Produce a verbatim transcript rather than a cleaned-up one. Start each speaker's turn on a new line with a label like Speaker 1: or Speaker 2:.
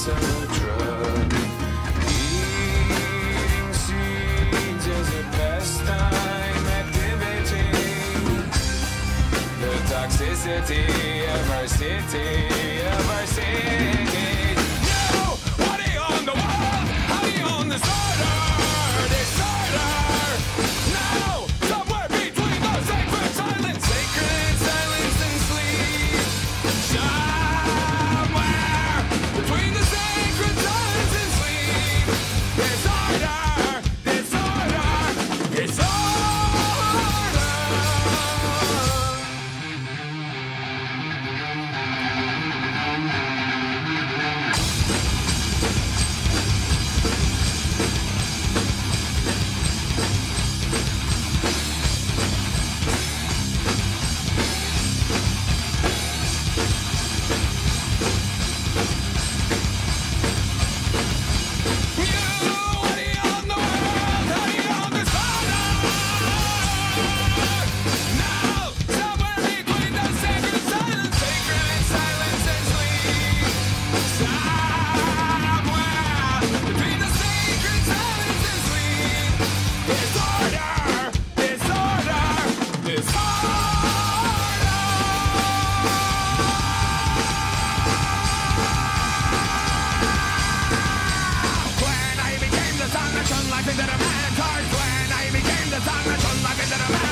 Speaker 1: it's a drug. Eating seeds is a pastime activity. The toxicity of our city, of our city. No! What are you on the wall? How are you on the disorder? Disorder! No! Somewhere between the sacred silence, sacred silence and sleep. Somewhere between the sacred silence and sleep. Disorder! Disorder! Disorder!
Speaker 2: Life into the man, when I became the sun that shone life into the man.